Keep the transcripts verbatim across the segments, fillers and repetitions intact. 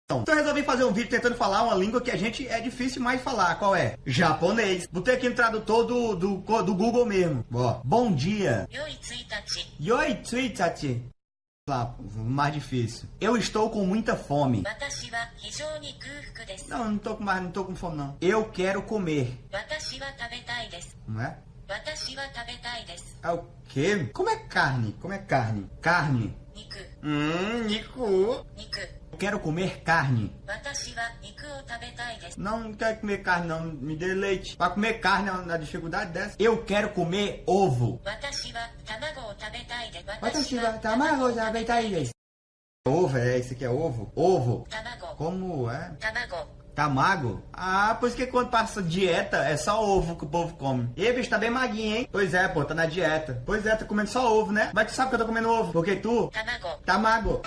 Então eu resolvi fazer um vídeo tentando falar uma língua que a gente é difícil mais falar. Qual é? Japonês. Botei aqui no tradutor do, do, do Google mesmo. Ó, bom dia. Yoi tsuitachi. Yoi tsuitachi. Lá, mais difícil. Eu estou com muita fome. Watashi wa hijou ni kuufuku desu. Não, não tô com mais, não tô com fome não. Eu quero comer. Watashi wa tabetai desu. Não é? Watashi wa tabetai desu. É o quê? Como é carne? Como é carne? Carne. Niku. Hum, niku. Niku. Eu quero comer carne. Watashi wa niku o tabetai desu. Não, não quero comer carne não. Me dê leite. Pra comer carne na dificuldade dessa. Eu quero comer ovo. Watashi wa tamago o tabetai desu. Watashi wa tamago o tabetai desu. Ovo, é, esse aqui é ovo? Ovo. Tamago. Como é? Tamago. Tá mago? Ah, por isso que quando passa dieta é só ovo que o povo come. E bicho, tá bem maguinho, hein? Pois é, pô, tá na dieta. Pois é, tá comendo só ovo, né? Mas tu sabe que eu tô comendo ovo. Porque tu Tamago. tá mago.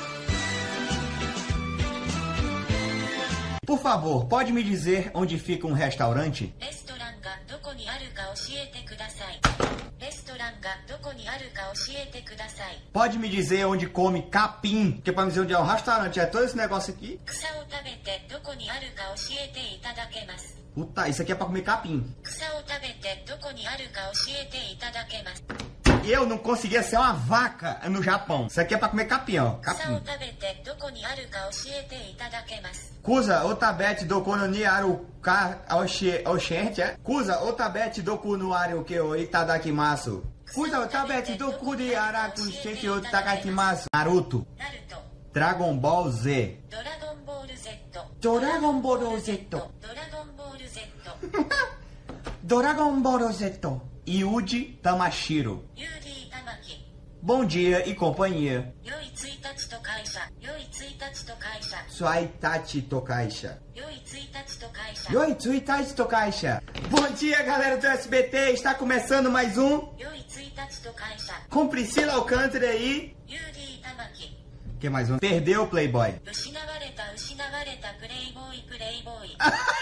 Por favor, pode me dizer onde fica um restaurante? レストランがどこにあるか教えてください。レストランがどこにあるか教えてください。 Pode me dizer onde come capim? Porque pra me dizer onde é um restaurante é todo esse negócio aqui. 草を食べてどこにあるか教えていただけます。 Puta, isso aqui é pra comer capim. 草を食べてどこにあるか教えていただけます。 Eu não conseguia ser uma vaca no Japão. Isso aqui é pra comer capim, ó. 草を Capim. 食べてどこにあるか教えていただけます。 Kusa otabete doku no ni aru ka oshi oshente, é? Kusa otabete doku no aru ke o itadakimasu. Kusa otabete doku de araku shente o itadakimasu. Naruto. ナルト、 Dragon Ball Z. ドラゴンボール Z、 Dragon Ball Z. ドラゴンボール Z、 Dragon Ball Z. Yuji Tamashiro. ユーディ玉木、 Bom dia e companhia. 良いついたちと会社、良いついたちと会社、 Suaitachi Tokaisha. 良いついたちと会社、 Yoi Tsuitachi Tokaisha. Bom dia, galera do S B T. Está começando mais um 良いついたちと会社、 com Priscila Alcântara aí. ユーディ玉木、 Que mais um? Perdeu o Playboy. 失われた失われたプレイボーイプレイボーイ。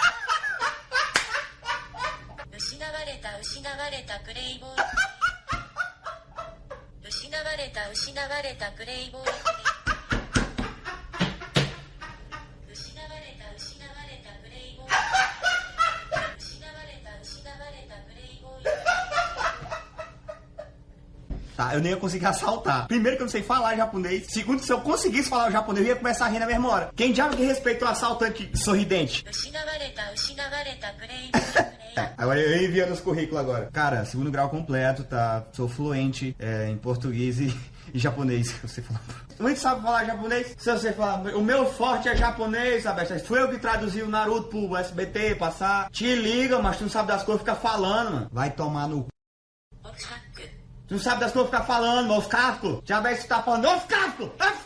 失われた失われたプレイボーイ。失われた失われたプレイボーイ。失われた失われたプレイボーイ。失われた失われたプレイボーイ。 Tá, eu nem ia conseguir assaltar. Primeiro que eu não sei falar japonês. Segundo, se eu conseguisse falar o japonês, eu ia começar a rir na mesma hora. Quem diabo que respeita o assaltante sorridente? 失われた失われたプレイボーイプレイ。 Agora eu enviando os currículos agora. Cara, segundo grau completo, tá? Sou fluente é, em português e, e japonês. Você fala. Muito sabe falar japonês? Se você falar, o meu forte é japonês, sabe? Foi eu que traduzi o Naruto pro S B T passar. Te liga, mas tu não sabe das coisas, fica falando, mano. Vai tomar no. オフハック。 Tu não sabe das coisas, ficar falando, mano. Os cascos. Já vai você tá falando, ô, os cascos!